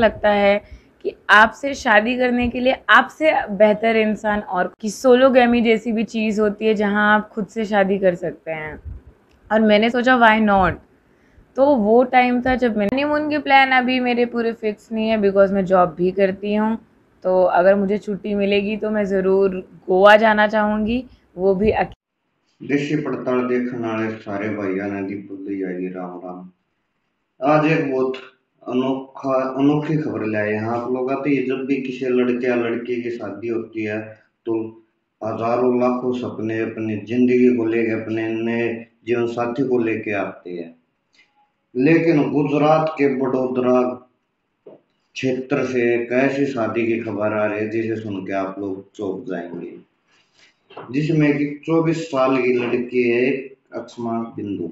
लगता है कि आपसे शादी करने के लिए आपसे बेहतर इंसान और कि सोलोगैमी जैसी भी चीज़ होती है जहां आप खुद से शादी कर सकते हैं। और मैंने सोचा व्हाई नॉट। तो वो टाइम था जब मैंने हनीमून की प्लान अभी मेरे पूरे फिक्स नहीं है बिकॉज मैं जॉब भी करती हूँ। तो अगर मुझे छुट्टी मिलेगी तो मैं ज़रूर गोवा जाना चाहूँगी, वो भी देशी पड़ताल देखने वाले सारे भाइयों ने दीपक जाएगी राम राम। आज एक बहुत अनोखी खबर ले आए हैं आप लोग आते हैं। जब भी किसी लड़के या लड़की की शादी होती है तो हजारों लाखों सपने अपनी जिंदगी को लेके अपने नए जीवन साथी को लेके आते हैं। लेकिन गुजरात के बड़ोदरा क्षेत्र से एक ऐसी शादी की खबर आ रही है जिसे सुन के आप लोग चौंक जाएंगे, जिसमें कि 24 साल की लड़की है अक्षमा बिंदु।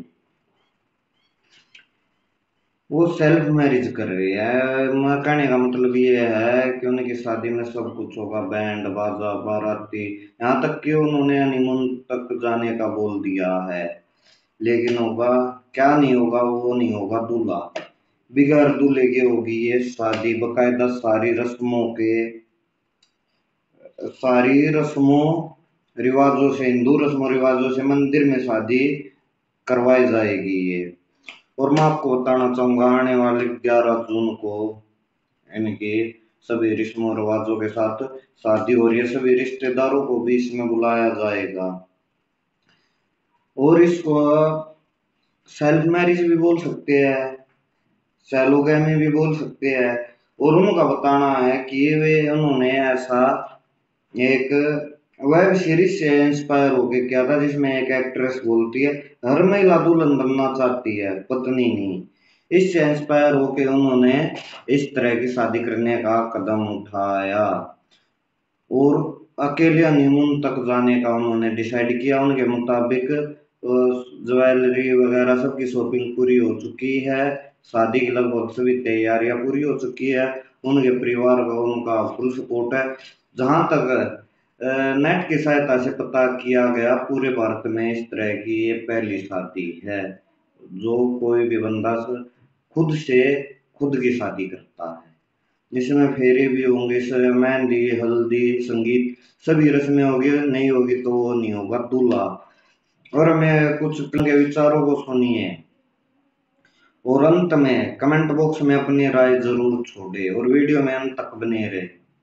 वो सेल्फ मैरिज कर रही है। कहने का मतलब ये है कि उनकी शादी में सब कुछ होगा, बैंड बाजा बाराती, यहाँ तक कि उन्होंने हनीमून तक जाने का बोल दिया है। लेकिन होगा क्या नहीं होगा, वो नहीं होगा दूल्हा, बिगैर दूल्हे के होगी ये शादी। बकायदा सारी रस्मों रिवाजों से, हिंदू रस्मों रिवाजों से मंदिर में शादी करवाई जाएगी ये। और मैं आपको बताना चाहूंगा आने वाले 11 जून को इनकी सभी रस्मों रिवाजों के साथ शादी हो रही है। सभी रिश्तेदारों को भी इसमें बुलाया जाएगा और इसको सेल्फ मैरिज भी बोल सकते हैं, सैलोगैमी भी बोल सकते हैं। और उनका बताना है कि वे उन्होंने ऐसा एक वेब सीरीज से इंस्पायर होके किया था जिसमें एक एक्ट्रेस बोलती है हर महिला दुल्हन बनना चाहती है, पत्नी नहीं। इससे इंस्पायर होके उन्होंने इस तरह की शादी करने का कदम उठाया और अकेले हनीमून तक जाने का उन्होंने डिसाइड किया। उनके मुताबिक ज्वेलरी वगैरह सबकी शॉपिंग पूरी हो चुकी है, शादी की लगभग सभी तैयारियां पूरी हो चुकी है। उनके परिवार का उनका फुल सपोर्ट है। जहां तक नेट की सहायता से पता किया गया, पूरे भारत में इस तरह की ये पहली शादी है जो कोई भी बंदा खुद से खुद की शादी करता है, जिसमें फेरे भी होंगे, मेहंदी हल्दी संगीत सभी रस्में होगी। नहीं होगी तो वो नहीं होगा दूल्हा। और हमें कुछ के विचारों को सुनिए और अंत में कमेंट बॉक्स में अपनी राय जरूर छोड़े और वीडियो में अंत तक बने रहे।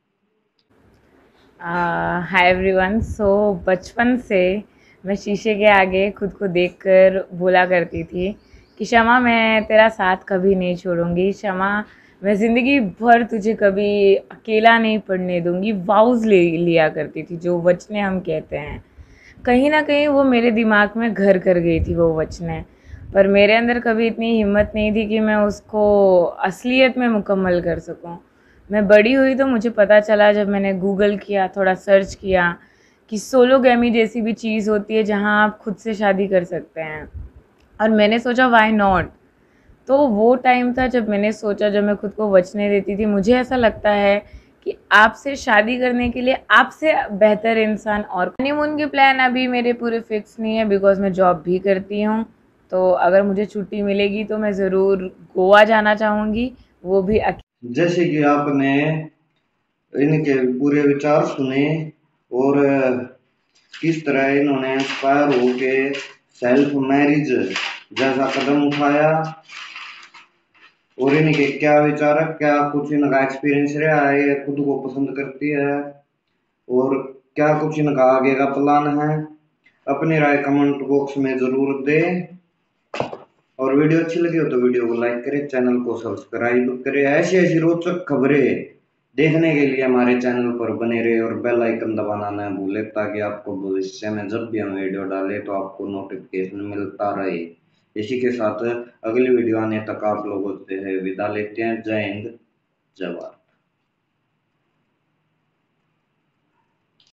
Hi everyone. सो बचपन से मैं शीशे के आगे खुद को देखकर बोला करती थी कि शमा मैं तेरा साथ कभी नहीं छोड़ूंगी, शमा मैं ज़िंदगी भर तुझे कभी अकेला नहीं पड़ने दूंगी। वाउज ले लिया करती थी, जो वचनें हम कहते हैं। कहीं ना कहीं वो मेरे दिमाग में घर कर गई थी वो वचनें, पर मेरे अंदर कभी इतनी हिम्मत नहीं थी कि मैं उसको असलियत में मुकम्मल कर सकूं। मैं बड़ी हुई तो मुझे पता चला जब मैंने गूगल किया, थोड़ा सर्च किया कि सोलोगैमी जैसी भी चीज़ होती है जहां आप खुद से शादी कर सकते हैं। और मैंने सोचा व्हाई नॉट। तो वो टाइम था जब मैंने सोचा, जब मैं खुद को वचने देती थी, मुझे ऐसा लगता है कि आपसे शादी करने के लिए आपसे बेहतर इंसान और हनीमून की प्लान अभी मेरे पूरे फिक्स नहीं है बिकॉज मैं जॉब भी करती हूँ। तो अगर मुझे छुट्टी मिलेगी तो मैं ज़रूर गोवा जाना चाहूँगी, वो भी जैसे कि आपने इनके पूरे विचार सुने और किस तरह इन्होंने इंस्पायर होके सेल्फ मैरिज जैसा कदम उठाया और इनके क्या विचार है, क्या कुछ इनका एक्सपीरियंस रहा है, ये खुद को पसंद करती है और क्या कुछ इनका आगे का प्लान है, अपनी राय कमेंट बॉक्स में जरूर दें। और वीडियो अच्छी लगी हो तो वीडियो को लाइक करें, चैनल को सब्सक्राइब करें। ऐसी ऐसी रोचक खबरें देखने के लिए हमारे चैनल पर बने रहे और बेल आइकन दबाना न भूले ताकि आपको भविष्य में जब भी हम वीडियो डालें तो आपको नोटिफिकेशन मिलता रहे। इसी के साथ अगली वीडियो आने तक आप लोगों से विदा लेते हैं। जय हिंद, जय भारत।